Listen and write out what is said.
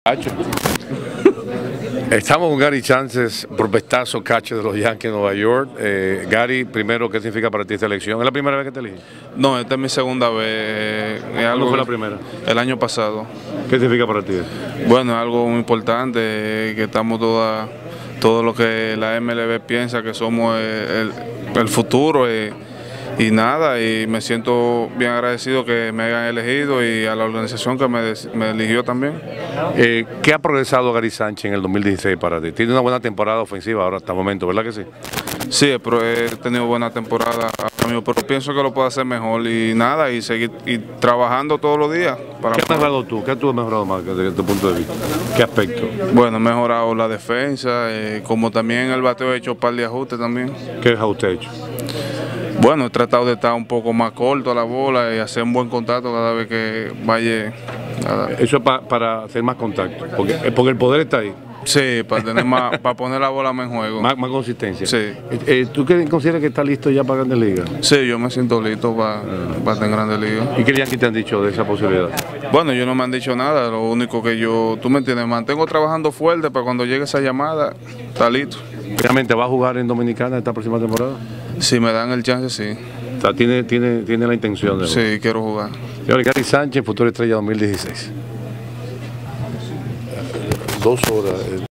Cacho. Estamos con Gary Sánchez, prospectazo catcher de los Yankees de Nueva York. Gary, primero, ¿qué significa para ti esta elección? ¿Es la primera vez que te eliges? No, esta es mi segunda vez. ¿Cuándo fue la primera? El año pasado. ¿Qué significa para ti? Bueno, es algo muy importante, que estamos todo lo que la MLB piensa que somos el futuro. Y nada, y me siento bien agradecido que me hayan elegido y a la organización que me eligió también. ¿Qué ha progresado Gary Sánchez en el 2016 para ti? Tiene una buena temporada ofensiva ahora hasta el momento, ¿verdad que sí? Sí, pero he tenido buena temporada, amigo, pero pienso que lo puedo hacer mejor y nada, y seguir trabajando todos los días. ¿Qué has mejorado tú? ¿Qué tú has mejorado más desde tu punto de vista? ¿Qué aspecto? Bueno, he mejorado la defensa, como también el bateo he hecho un par de ajustes también. ¿Qué ha usted hecho? Bueno, he tratado de estar un poco más corto a la bola y hacer un buen contacto cada vez que vaya. Eso es para hacer más contacto, porque el poder está ahí. Sí, para tener más, para poner la bola más en juego. Más consistencia. Sí. ¿Tú consideras que está listo ya para Grandes Ligas? Sí, yo me siento listo para estar en Grandes Ligas. ¿Y qué Yankees te han dicho de esa posibilidad? Bueno, ellos no me han dicho nada, lo único que tú me entiendes, mantengo trabajando fuerte para cuando llegue esa llamada, está listo. ¿Realmente va a jugar en Dominicana esta próxima temporada? Si me dan el chance, sí. O sea, tiene la intención de jugar. Sí, quiero jugar. Señor Gary Sánchez, futuro estrella 2016. 2 horas.